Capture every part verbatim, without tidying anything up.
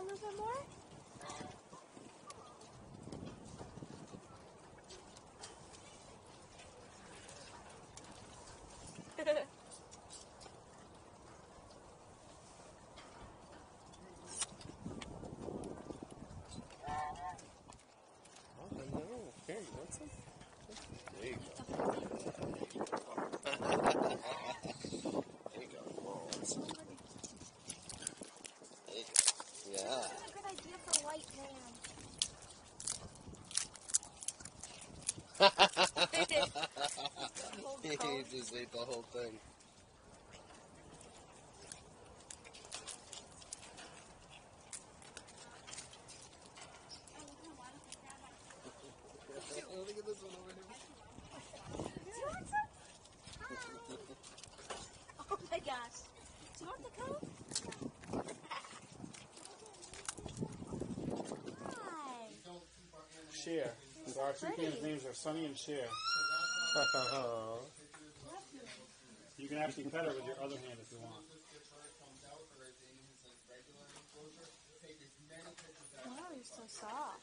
little bit more? Oh, no. Here, you want some? There you go. There you go. Whoa. There you go. Yeah. That's a good idea for a white man. He just ate the whole thing. Look at this one over here. Do you want some? Oh my gosh. Do you want the coat? Hi. Cher. So our two kids' names are Sunny and Cher. You can actually pet her with your other hand if you want. Wow, you're so soft.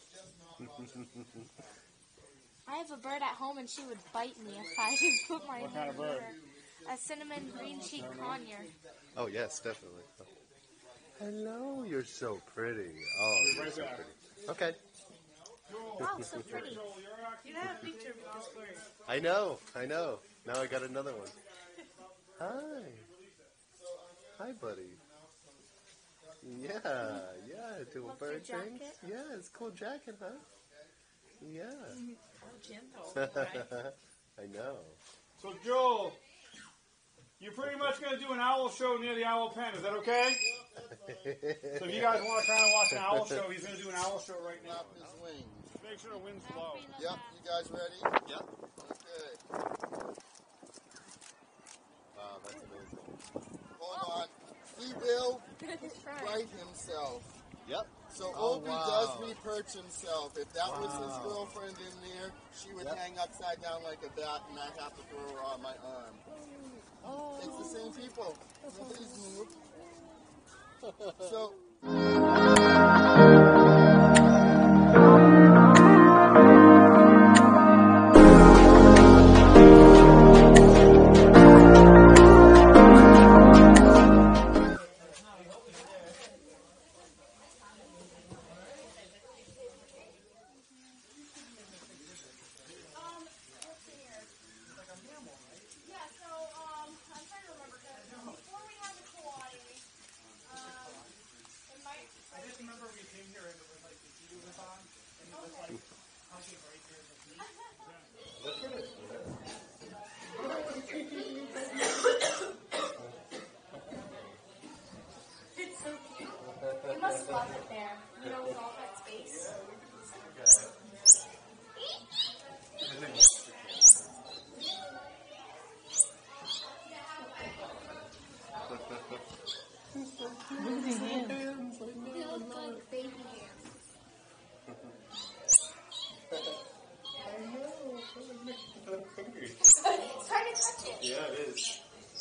I have a bird at home and she would bite me if I didn't put my What kind of hand in bird? her. A cinnamon green cheek conure. Oh, yes, definitely. Hello, you're so pretty. Oh, you're so pretty. Okay. Wow, so pretty. You have a picture of this bird. I know, I know. Now I got another one. Hi. Hi, buddy. Yeah, yeah, do a Love bird your thing. jacket. Yeah, it's a cool jacket, huh? Yeah. How gentle, right? I know. So Joel, you're pretty much going to do an owl show near the owl pen. Is that okay? So if you guys want to kind of watch an owl show, he's going to do an owl show right now. Flap his wings. Make sure the wind's low. Yep, you guys ready? Yep. Okay. Wow, that's amazing. Hold on. He will He's trying. right himself. Yep. So Oh, Opie wow. does re-perch himself. If that was his Wow. girlfriend in there, she would Yep. hang upside down like a bat and I'd have to throw her on my arm. Oh. It's the same people. Nobody's moved. So... You must love it there. You know, with all that space. They look like baby hands. It's hard to touch it. Yeah, it is.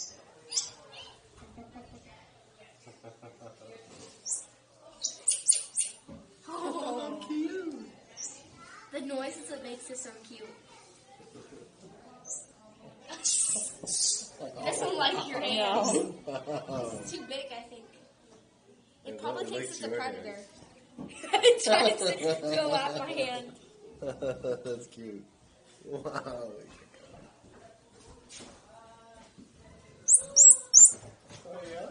Oh, cute. The noise is what makes it so cute. It doesn't like your hand. It's too big, I think. It It probably likes thinks it's a your predator. It tries to go at my hand. That's cute. Wow. Oh, yeah?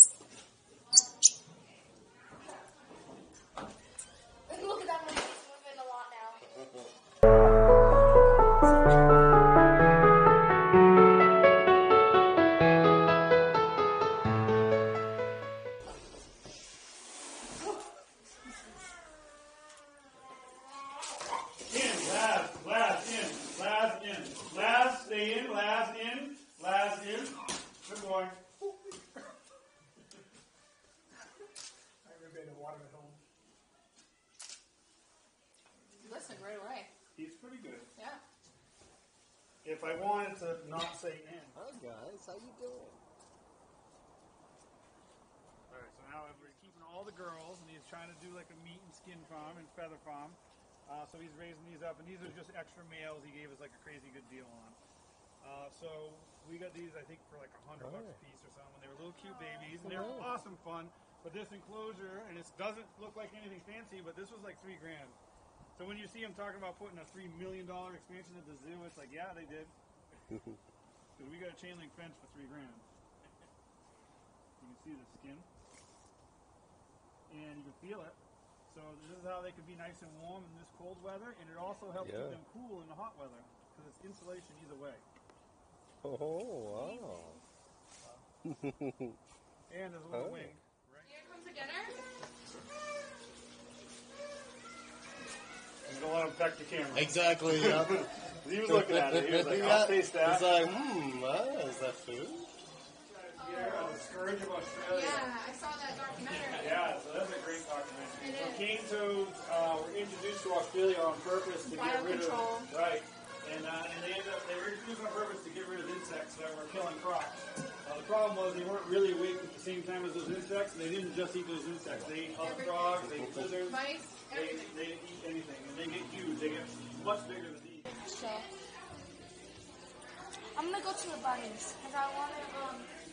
Look at that, my face moving a lot now. In, last, last, in, last, in, last, stay in, last, in, last, in. Good boy. I remember the water at home. Listen right away. He's pretty good. Yeah. If I wanted to not say in. Hi, guys. How you doing? Alright, so now we're keeping all the girls and he's trying trying to do like a meat and skin farm and feather farm. Uh, so he's raising these up, and these are just extra males. He gave us like a crazy good deal on. Uh, so we got these, I think, for like a hundred bucks a piece or something. When they were little cute babies, and they were awesome fun. But this enclosure, and it doesn't look like anything fancy, but this was like three grand. So when you see him talking about putting a three million dollar expansion at the zoo, it's like, yeah, they did. Because we got a chain link fence for three grand. You can see the skin, and you can feel it. So this is how they can be nice and warm in this cold weather, and it also helps Yeah. keep them cool in the hot weather because it's insulation either way. Oh, wow. And there's a little Oh. wing. Here comes the dinner. You don't let him peck the camera. Exactly, yeah. He was looking at it. He was like, Yeah. I'll taste that. It's like, hmm, ah, is that food? Yeah, the Scourge of Australia. Yeah, I saw that documentary. Yeah, so that's a great documentary. It So is. cane toads uh, were introduced to Australia on purpose to get rid of Biocontrol. right, and uh, and they ended up they were introduced on purpose to get rid of insects that were killing crops. Uh, the problem was they weren't really awake at the same time as those insects. And they didn't just eat those insects. They ate other frogs, they ate lizards, Mice, they, everything. they eat anything, and they get huge. They get much bigger than these. So, I'm gonna go to the bunnies because I want to um